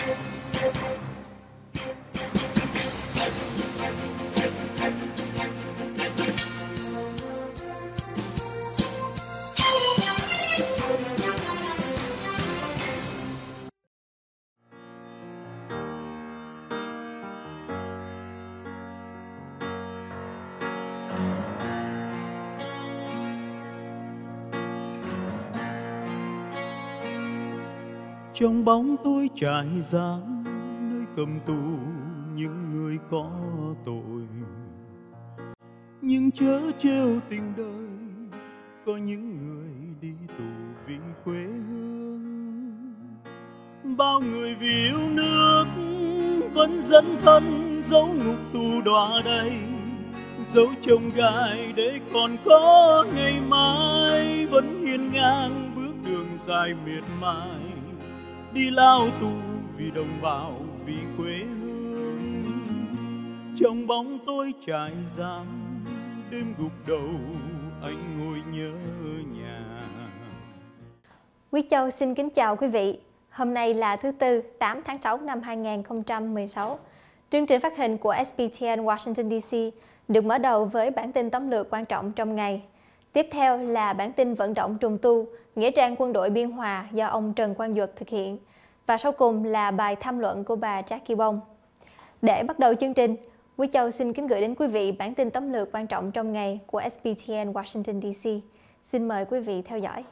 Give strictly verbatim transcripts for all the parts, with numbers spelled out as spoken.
Trong bóng tối trại giam nơi cầm tù những người có tội, nhưng chớ trêu tình đời có những người đi tù vì quê hương. Bao người vì yêu nước vẫn dẫn thân dấu ngục tù đọa đầy, dấu chông gai để còn có ngày mai, vẫn hiên ngang bước đường dài miệt mài, đi lao tù vì đồng bào vì quê hương. Trong bóng tối trại giam đêm gục đầu anh ngồi nhớ nhà. Quý Châu xin kính chào quý vị. Hôm nay là thứ Tư, tám tháng sáu năm hai nghìn không trăm mười sáu. Chương trình phát hình của ét bê tê en Washington đê xê được mở đầu với bản tin tóm lược quan trọng trong ngày. Tiếp theo là bản tin vận động trùng tu, nghĩa trang quân đội Biên Hòa do ông Trần Quang Duật thực hiện. Và sau cùng là bài tham luận của bà Jackie Bông. Để bắt đầu chương trình, Quý Châu xin kính gửi đến quý vị bản tin tóm lược quan trọng trong ngày của ét bê tê en Washington đê xê. Xin mời quý vị theo dõi.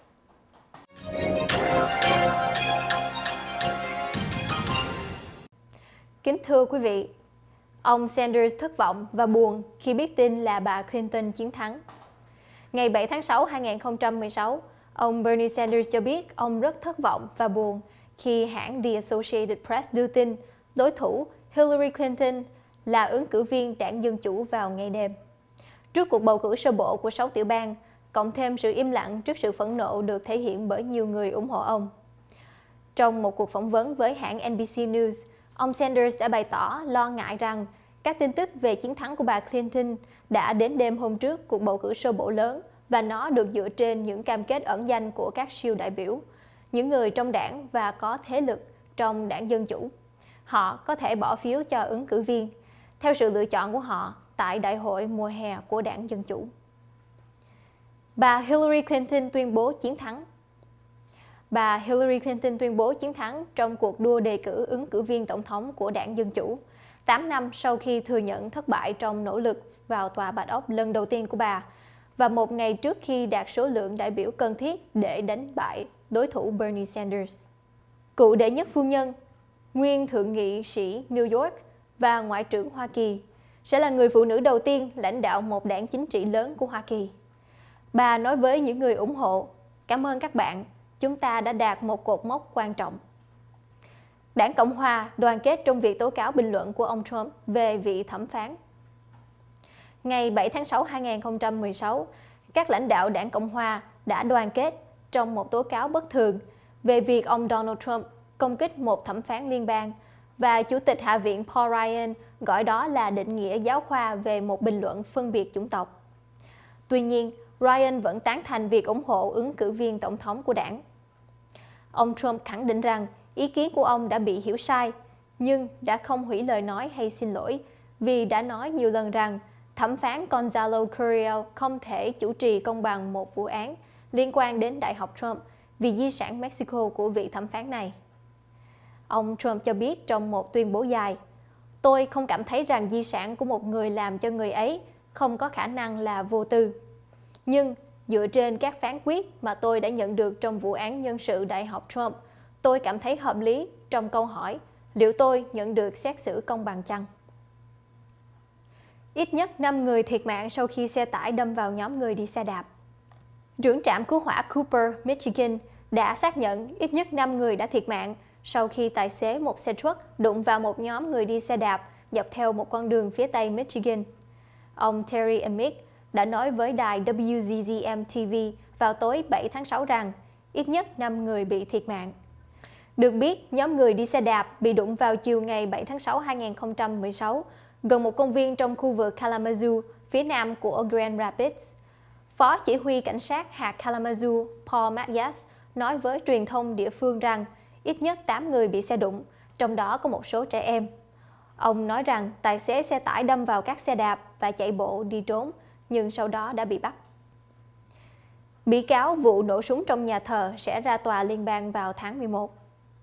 Kính thưa quý vị, ông Sanders thất vọng và buồn khi biết tin là bà Clinton chiến thắng. Ngày bảy tháng sáu năm hai nghìn không trăm mười sáu, ông Bernie Sanders cho biết ông rất thất vọng và buồn khi hãng The Associated Press đưa tin đối thủ Hillary Clinton là ứng cử viên đảng Dân Chủ vào ngày đêm. Trước cuộc bầu cử sơ bộ của sáu tiểu bang, cộng thêm sự im lặng trước sự phẫn nộ được thể hiện bởi nhiều người ủng hộ ông. Trong một cuộc phỏng vấn với hãng en bê xê News, ông Sanders đã bày tỏ lo ngại rằng các tin tức về chiến thắng của bà Clinton đã đến đêm hôm trước cuộc bầu cử sơ bộ lớn và nó được dựa trên những cam kết ẩn danh của các siêu đại biểu, những người trong đảng và có thế lực trong đảng Dân Chủ. Họ có thể bỏ phiếu cho ứng cử viên theo sự lựa chọn của họ tại đại hội mùa hè của đảng Dân Chủ. Bà Hillary Clinton tuyên bố chiến thắng. Bà Hillary Clinton tuyên bố chiến thắng trong cuộc đua đề cử ứng cử viên tổng thống của đảng Dân Chủ, tám năm sau khi thừa nhận thất bại trong nỗ lực vào Tòa Bạch Ốc lần đầu tiên của bà, và một ngày trước khi đạt số lượng đại biểu cần thiết để đánh bại đối thủ Bernie Sanders. Cựu đệ nhất phu nhân, nguyên thượng nghị sĩ New York và Ngoại trưởng Hoa Kỳ, sẽ là người phụ nữ đầu tiên lãnh đạo một đảng chính trị lớn của Hoa Kỳ. Bà nói với những người ủng hộ, cảm ơn các bạn, chúng ta đã đạt một cột mốc quan trọng. Đảng Cộng Hòa đoàn kết trong việc tố cáo bình luận của ông Trump về vị thẩm phán. Ngày bảy tháng sáu năm hai nghìn không trăm mười sáu, các lãnh đạo đảng Cộng Hòa đã đoàn kết trong một tố cáo bất thường về việc ông Donald Trump công kích một thẩm phán liên bang và Chủ tịch Hạ viện Paul Ryan gọi đó là định nghĩa giáo khoa về một bình luận phân biệt chủng tộc. Tuy nhiên, Ryan vẫn tán thành việc ủng hộ ứng cử viên tổng thống của đảng. Ông Trump khẳng định rằng ý kiến của ông đã bị hiểu sai, nhưng đã không hủy lời nói hay xin lỗi vì đã nói nhiều lần rằng thẩm phán Gonzalo Curiel không thể chủ trì công bằng một vụ án liên quan đến Đại học Trump vì di sản Mexico của vị thẩm phán này. Ông Trump cho biết trong một tuyên bố dài, tôi không cảm thấy rằng di sản của một người làm cho người ấy không có khả năng là vô tư. Nhưng dựa trên các phán quyết mà tôi đã nhận được trong vụ án nhân sự Đại học Trump, tôi cảm thấy hợp lý trong câu hỏi liệu tôi nhận được xét xử công bằng chăng? Ít nhất năm người thiệt mạng sau khi xe tải đâm vào nhóm người đi xe đạp. Trưởng trạm cứu hỏa Cooper, Michigan đã xác nhận ít nhất năm người đã thiệt mạng sau khi tài xế một xe truck đụng vào một nhóm người đi xe đạp dọc theo một con đường phía tây Michigan. Ông Terry Amick đã nói với đài W Z Z M T V vào tối bảy tháng sáu rằng ít nhất năm người bị thiệt mạng. Được biết, nhóm người đi xe đạp bị đụng vào chiều ngày bảy tháng sáu năm hai nghìn không trăm mười sáu gần một công viên trong khu vực Kalamazoo, phía nam của Grand Rapids. Phó chỉ huy cảnh sát hạt Kalamazoo, Paul Mathias, nói với truyền thông địa phương rằng ít nhất tám người bị xe đụng, trong đó có một số trẻ em. Ông nói rằng tài xế xe tải đâm vào các xe đạp và chạy bộ đi trốn, nhưng sau đó đã bị bắt. Bị cáo vụ nổ súng trong nhà thờ sẽ ra tòa liên bang vào tháng mười một.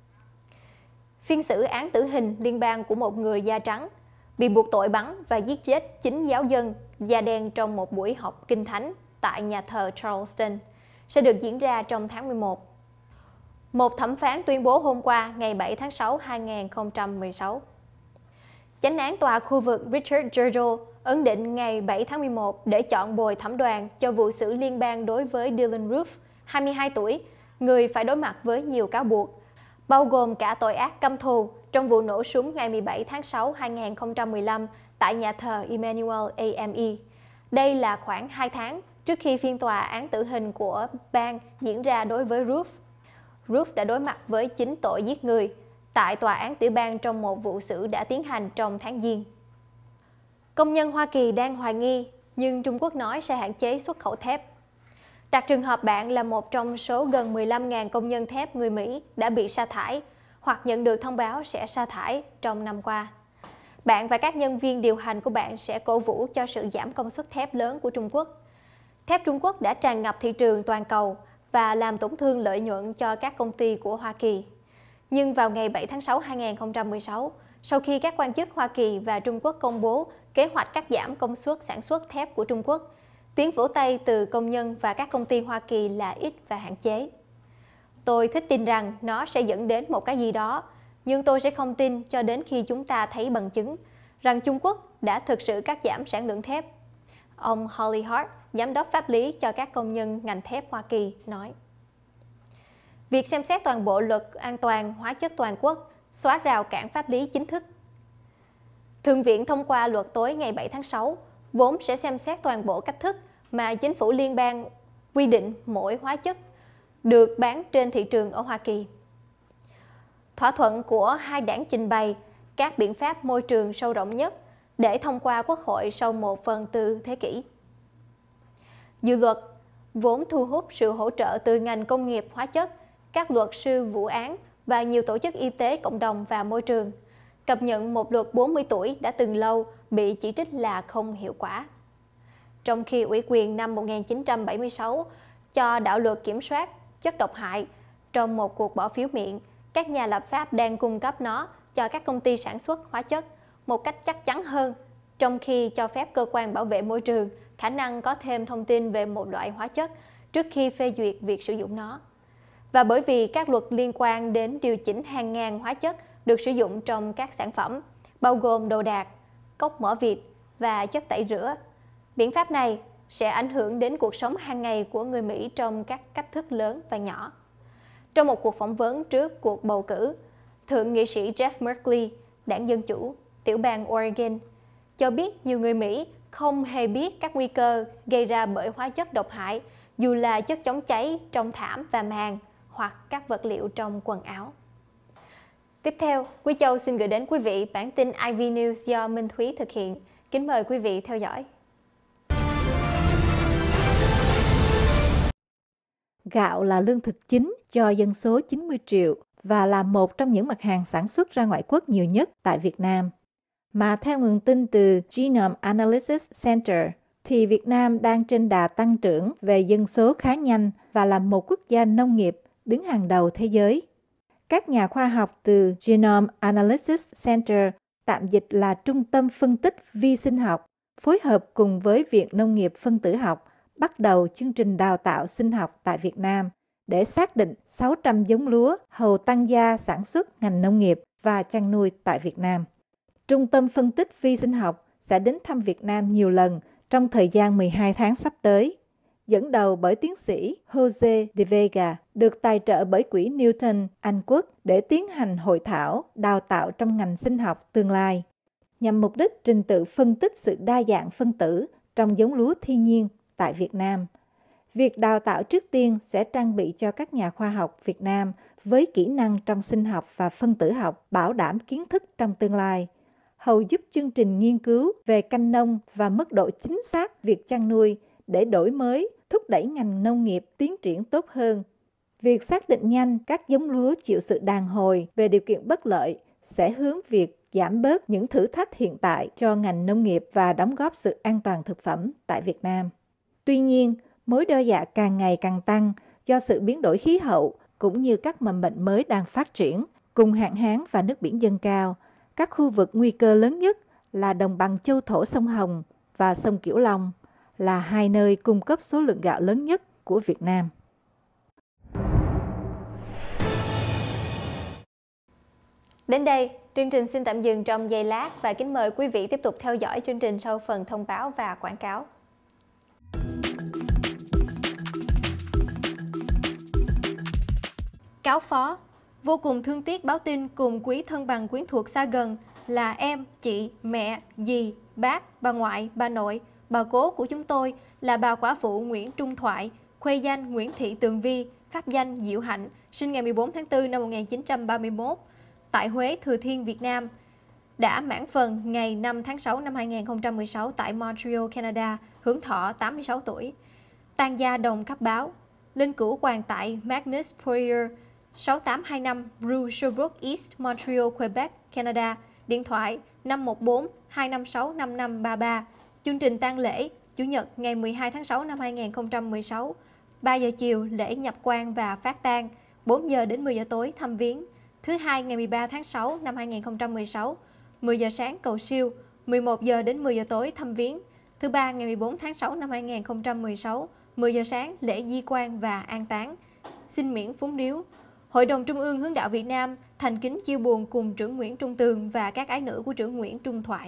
Phiên xử án tử hình liên bang của một người da trắng bị buộc tội bắn và giết chết chín giáo dân da đen trong một buổi học kinh thánh tại nhà thờ Charleston sẽ được diễn ra trong tháng mười một. Một thẩm phán tuyên bố hôm qua ngày bảy tháng sáu năm hai nghìn không trăm mười sáu. Chánh án tòa khu vực Richard Girdle ấn định ngày bảy tháng mười một để chọn bồi thẩm đoàn cho vụ xử liên bang đối với Dylan Roof, hai mươi hai tuổi, người phải đối mặt với nhiều cáo buộc, bao gồm cả tội ác căm thù trong vụ nổ súng ngày mười bảy tháng sáu năm hai nghìn không trăm mười lăm tại nhà thờ Emmanuel a em e. Đây là khoảng hai tháng trước khi phiên tòa án tử hình của bang diễn ra đối với Roof. Roof đã đối mặt với chín tội giết người tại tòa án tiểu bang trong một vụ xử đã tiến hành trong tháng Giêng. Công nhân Hoa Kỳ đang hoài nghi, nhưng Trung Quốc nói sẽ hạn chế xuất khẩu thép. Đặt trường hợp bạn là một trong số gần mười lăm nghìn công nhân thép người Mỹ đã bị sa thải hoặc nhận được thông báo sẽ sa thải trong năm qua. Bạn và các nhân viên điều hành của bạn sẽ cổ vũ cho sự giảm công suất thép lớn của Trung Quốc. Thép Trung Quốc đã tràn ngập thị trường toàn cầu và làm tổn thương lợi nhuận cho các công ty của Hoa Kỳ. Nhưng vào ngày bảy tháng sáu năm hai nghìn không trăm mười sáu, sau khi các quan chức Hoa Kỳ và Trung Quốc công bố kế hoạch cắt giảm công suất sản xuất thép của Trung Quốc, tiếng vỗ tay từ công nhân và các công ty Hoa Kỳ là ít và hạn chế. Tôi thích tin rằng nó sẽ dẫn đến một cái gì đó, nhưng tôi sẽ không tin cho đến khi chúng ta thấy bằng chứng rằng Trung Quốc đã thực sự cắt giảm sản lượng thép. Ông Holly Hart, giám đốc pháp lý cho các công nhân ngành thép Hoa Kỳ, nói. Việc xem xét toàn bộ luật an toàn hóa chất toàn quốc xóa rào cản pháp lý chính thức. Thượng viện thông qua luật tối ngày bảy tháng sáu, vốn sẽ xem xét toàn bộ cách thức mà chính phủ liên bang quy định mỗi hóa chất được bán trên thị trường ở Hoa Kỳ. Thỏa thuận của hai đảng trình bày các biện pháp môi trường sâu rộng nhất để thông qua Quốc hội sau một phần tư thế kỷ. Dự luật vốn thu hút sự hỗ trợ từ ngành công nghiệp hóa chất, các luật sư vụ án và nhiều tổ chức y tế cộng đồng và môi trường, cập nhận một luật bốn mươi tuổi đã từng lâu bị chỉ trích là không hiệu quả. Trong khi ủy quyền năm một nghìn chín trăm bảy mươi sáu cho đạo luật kiểm soát chất độc hại trong một cuộc bỏ phiếu miệng, các nhà lập pháp đang cung cấp nó cho các công ty sản xuất hóa chất một cách chắc chắn hơn, trong khi cho phép cơ quan bảo vệ môi trường khả năng có thêm thông tin về một loại hóa chất trước khi phê duyệt việc sử dụng nó. Và bởi vì các luật liên quan đến điều chỉnh hàng ngàn hóa chất được sử dụng trong các sản phẩm, bao gồm đồ đạc, cốc mỡ vịt và chất tẩy rửa, biện pháp này sẽ ảnh hưởng đến cuộc sống hàng ngày của người Mỹ trong các cách thức lớn và nhỏ. Trong một cuộc phỏng vấn trước cuộc bầu cử, Thượng nghị sĩ Jeff Merkley, đảng Dân Chủ, tiểu bang Oregon, cho biết nhiều người Mỹ không hề biết các nguy cơ gây ra bởi hóa chất độc hại, dù là chất chống cháy trong thảm và màn hoặc các vật liệu trong quần áo. Tiếp theo, Quý Châu xin gửi đến quý vị bản tin i vê News do Minh Thúy thực hiện. Kính mời quý vị theo dõi. Gạo là lương thực chính cho dân số chín mươi triệu và là một trong những mặt hàng sản xuất ra ngoại quốc nhiều nhất tại Việt Nam. Mà theo nguồn tin từ Genome Analysis Center, thì Việt Nam đang trên đà tăng trưởng về dân số khá nhanh và là một quốc gia nông nghiệp đứng hàng đầu thế giới. Các nhà khoa học từ Genome Analysis Center, tạm dịch là Trung tâm Phân tích Vi sinh học, phối hợp cùng với Viện Nông nghiệp Phân tử học, bắt đầu chương trình đào tạo sinh học tại Việt Nam để xác định sáu trăm giống lúa hầu tăng gia sản xuất ngành nông nghiệp và chăn nuôi tại Việt Nam. Trung tâm Phân tích Vi sinh học sẽ đến thăm Việt Nam nhiều lần trong thời gian mười hai tháng sắp tới, dẫn đầu bởi tiến sĩ Jose de Vega, được tài trợ bởi Quỹ Newton, Anh Quốc để tiến hành hội thảo đào tạo trong ngành sinh học tương lai, nhằm mục đích trình tự phân tích sự đa dạng phân tử trong giống lúa thiên nhiên tại Việt Nam. Việc đào tạo trước tiên sẽ trang bị cho các nhà khoa học Việt Nam với kỹ năng trong sinh học và phân tử học, bảo đảm kiến thức trong tương lai, hầu giúp chương trình nghiên cứu về canh nông và mức độ chính xác việc chăn nuôi để đổi mới, thúc đẩy ngành nông nghiệp tiến triển tốt hơn. Việc xác định nhanh các giống lúa chịu sự đàn hồi về điều kiện bất lợi sẽ hướng việc giảm bớt những thử thách hiện tại cho ngành nông nghiệp và đóng góp sự an toàn thực phẩm tại Việt Nam. Tuy nhiên, mối đe dọa càng ngày càng tăng do sự biến đổi khí hậu cũng như các mầm bệnh mới đang phát triển, cùng hạn hán và nước biển dâng cao. Các khu vực nguy cơ lớn nhất là đồng bằng châu thổ sông Hồng và sông Cửu Long, là hai nơi cung cấp số lượng gạo lớn nhất của Việt Nam. Đến đây, chương trình xin tạm dừng trong giây lát và kính mời quý vị tiếp tục theo dõi chương trình sau phần thông báo và quảng cáo. Cáo phó, vô cùng thương tiếc báo tin cùng quý thân bằng quyến thuộc xa gần là em, chị, mẹ, dì, bác, bà ngoại, bà nội, bà cố của chúng tôi là bà quả phụ Nguyễn Trung Thoại, khuê danh Nguyễn Thị Tường Vi, pháp danh Diệu Hạnh, sinh ngày mười bốn tháng tư năm một nghìn chín trăm ba mươi mốt, tại Huế, Thừa Thiên, Việt Nam, đã mãn phần ngày năm tháng sáu năm hai nghìn không trăm mười sáu tại Montreal, Canada, hưởng thọ tám mươi sáu tuổi. Tang gia đồng cấp báo, linh cữu hoàng tại Magnus Poirier, sáu tám hai năm Rue Sherbrooke East, Montreal, Quebec, Canada, điện thoại năm một bốn hai năm sáu năm năm ba ba. Chương trình tang lễ, Chủ nhật ngày mười hai tháng sáu năm hai nghìn không trăm mười sáu, ba giờ chiều lễ nhập quan và phát tang, bốn giờ đến mười giờ tối thăm viếng. Thứ hai ngày mười ba tháng sáu năm hai nghìn không trăm mười sáu, mười giờ sáng cầu siêu, mười một giờ đến mười giờ tối thăm viếng. Thứ ba ngày mười bốn tháng sáu năm hai nghìn không trăm mười sáu, mười giờ sáng lễ di quan và an táng. Xin miễn phúng điếu. Hội đồng Trung ương Hướng đạo Việt Nam thành kính chia buồn cùng trưởng Nguyễn Trung Tường và các ái nữ của trưởng Nguyễn Trung Thoại.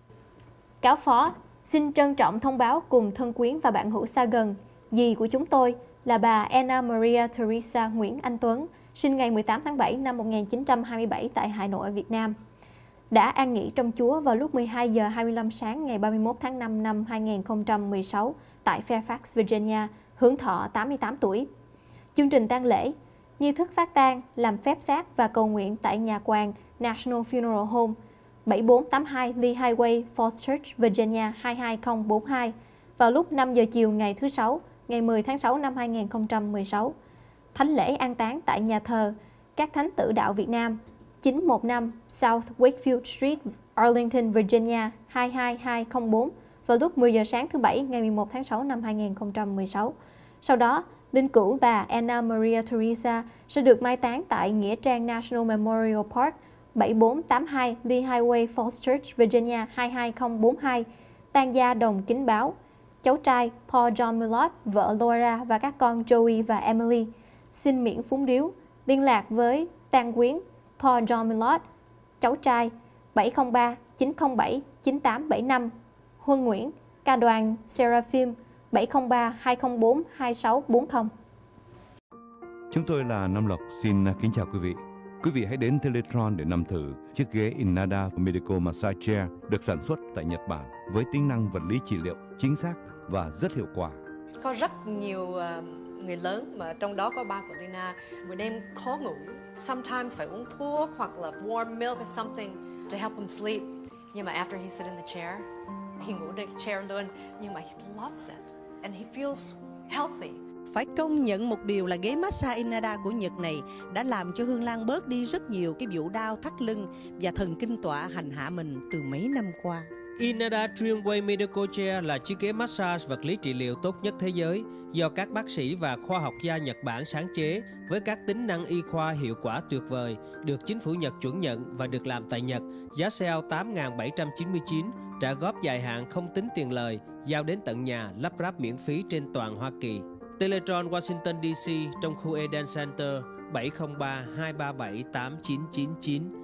Cáo phó, xin trân trọng thông báo cùng thân quyến và bạn hữu xa gần, dì của chúng tôi là bà Anna Maria Teresa Nguyễn Anh Tuấn, sinh ngày mười tám tháng bảy năm một nghìn chín trăm hai mươi bảy tại Hà Nội, Việt Nam, đã an nghỉ trong Chúa vào lúc mười hai giờ hai mươi lăm sáng ngày ba mươi mốt tháng năm năm hai nghìn không trăm mười sáu tại Fairfax, Virginia, hưởng thọ tám mươi tám tuổi. Chương trình tang lễ, nghi thức phát tang, làm phép xác và cầu nguyện tại nhà quan National Funeral Home, bảy bốn tám hai Lee Highway, Falls Church, Virginia hai hai không bốn hai vào lúc năm giờ chiều ngày thứ Sáu, ngày mười tháng sáu năm hai nghìn không trăm mười sáu. Thánh lễ an táng tại nhà thờ các thánh tử đạo Việt Nam, chín một năm South Wakefield Street, Arlington, Virginia hai hai hai không bốn vào lúc mười giờ sáng thứ Bảy ngày mười một tháng sáu năm hai nghìn không trăm mười sáu. Sau đó, linh cữu bà Anna Maria Teresa sẽ được mai táng tại Nghĩa trang National Memorial Park, bảy bốn tám hai Lee Highway, Falls Church, Virginia hai hai không bốn hai. Tang gia đồng kính báo, cháu trai Paul John Millot, vợ Laura và các con Joey và Emily. Xin miễn phúng điếu. Liên lạc với tang quyến Paul John Millot, cháu trai bảy không ba chín không bảy chín tám bảy năm. Huân Nguyễn, ca đoàn Seraphim bảy không ba hai không bốn hai sáu bốn không. Chúng tôi là Nam Lộc, xin kính chào quý vị. Quý vị hãy đến Teletron để nằm thử chiếc ghế Innada Medical Massage Chair được sản xuất tại Nhật Bản với tính năng vật lý trị liệu chính xác và rất hiệu quả. Có rất nhiều uh, người lớn mà trong đó có ba của Tina buổi đêm khó ngủ, sometimes phải uống thuốc hoặc là warm milk or something to help him sleep. Nhưng mà after he sit in the chair, he ngủ trên chair luôn, nhưng mà he loves it and he feels healthy. Phải công nhận một điều là ghế massage Innada của Nhật này đã làm cho Hương Lan bớt đi rất nhiều cái vụ đau thắt lưng và thần kinh tọa hành hạ mình từ mấy năm qua. Innada Trainway Medical Chair là chiếc ghế massage vật lý trị liệu tốt nhất thế giới do các bác sĩ và khoa học gia Nhật Bản sáng chế với các tính năng y khoa hiệu quả tuyệt vời, được chính phủ Nhật chuẩn nhận và được làm tại Nhật, giá sale tám nghìn bảy trăm chín mươi chín, trả góp dài hạn không tính tiền lời, giao đến tận nhà, lắp ráp miễn phí trên toàn Hoa Kỳ. Teletron Washington D C trong khu Eden Center bảy không ba hai ba bảy tám chín chín chín.